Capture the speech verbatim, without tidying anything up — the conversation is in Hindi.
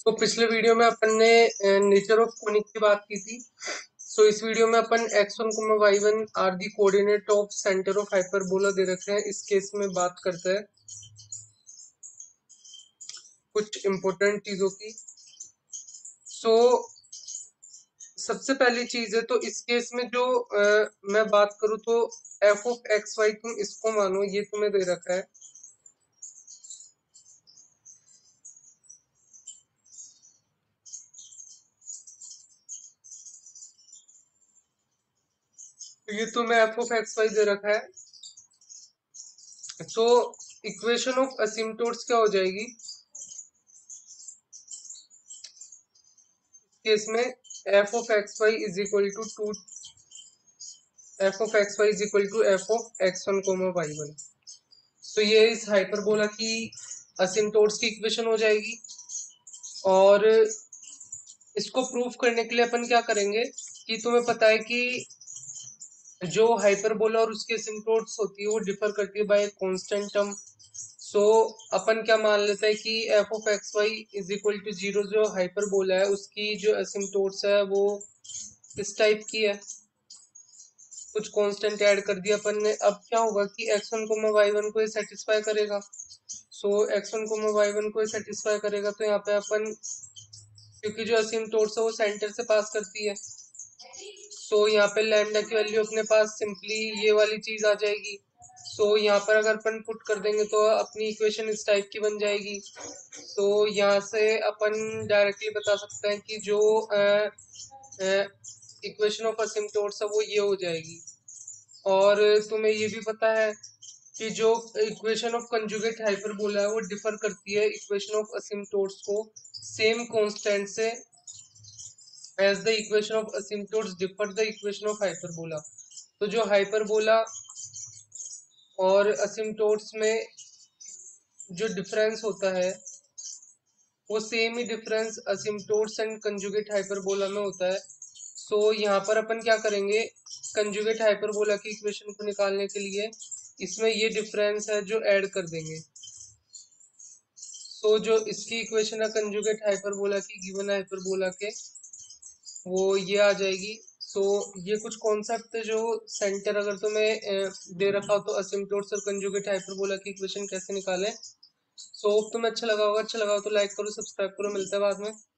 तो पिछले वीडियो में अपन ने नेचर ऑफ कोनिक की बात की थी। सो इस वीडियो में अपन X one comma Y one are the coordinate of centre of hyperbola दे रखे हैं। इस केस में बात करते हैं कुछ इंपॉर्टेंट चीजों की। सो सबसे पहली चीज है, तो इस केस में जो आ, मैं बात करूं तो एफ ऑफ एक्स वाई तुम इसको मानो, ये तुम्हें दे रखा है। तो ये तुम्हें एफ ऑफ एक्स वाई दे रखा है। तो इक्वेशन ऑफ असिम्प्टोट्स क्या हो जाएगी केस में? F of X Y is equal to two F of X Y is equal to F of X one comma Y one. तो ये इस हाइपरबोला की असिम्प्टोट्स की इक्वेशन हो जाएगी। और इसको प्रूफ करने के लिए अपन क्या करेंगे कि तुम्हें पता है कि जो हाइपरबोला और उसके असिम्प्टोट्स होती है वो डिफर करती है बाय कांस्टेंट टर्म। सो अपन क्या मान लेते हैं कि F of X Y is equal to zero जो हाइपरबोला है उसकी जो असिम्प्टोट्स है वो इस टाइप की है। कुछ कांस्टेंट ऐड कर दिया अपन ने। अब क्या होगा कि X one comma Y one को ये सेटिस्फाई करेगा। So X one comma Y one को ये सेटिस्फाई करेगा, तो यहाँ पे अपन, क्योंकि जो असिम्प्टोट्स है वो सेंटर से पास करती है, सो so, यहाँ पे लैम्डा की वैल्यू अपने पास सिंपली ये वाली चीज आ जाएगी। सो so, यहाँ पर अगर अपन पुट कर देंगे तो अपनी इक्वेशन इस टाइप की बन जाएगी। सो so, यहाँ से अपन डायरेक्टली बता सकते हैं कि जो इक्वेशन ऑफ असिम्प्टोट्स है वो ये हो जाएगी। और तुम्हें ये भी पता है कि जो इक्वेशन ऑफ कंजुगेट हाइपरबोला है वो डिफर करती है इक्वेशन ऑफ असिम्प्टोट्स को सेम कांस्टेंट से as the equation of asymptotes differ the equation of hyperbola। तो जो हाइपरबोला और असिम्प्टोट्स में जो डिफरेंस होता है वो सेम ही difference asymptotes and conjugate hyperbola में होता है। सो so, यहाँ पर अपन क्या करेंगे, कंजुगेट हाइपरबोला की इक्वेशन को निकालने के लिए इसमें ये डिफरेंस है जो ऐड कर देंगे। सो so, जो इसकी इक्वेशन है कंजुगेट हाइपरबोला की गिवन हाइपरबोला के, वो ये आ जाएगी। सो so, ये कुछ कॉन्सेप्ट है जो सेंटर अगर तुम्हें दे रखा हो तो असिम्प्टोट्स और कंजुगेट हाइपरबोला की इक्वेशन कैसे निकालें। सो so, तुम्हें अच्छा लगा होगा, अच्छा लगा हो तो लाइक करो, सब्सक्राइब करो, मिलते हैं बाद में।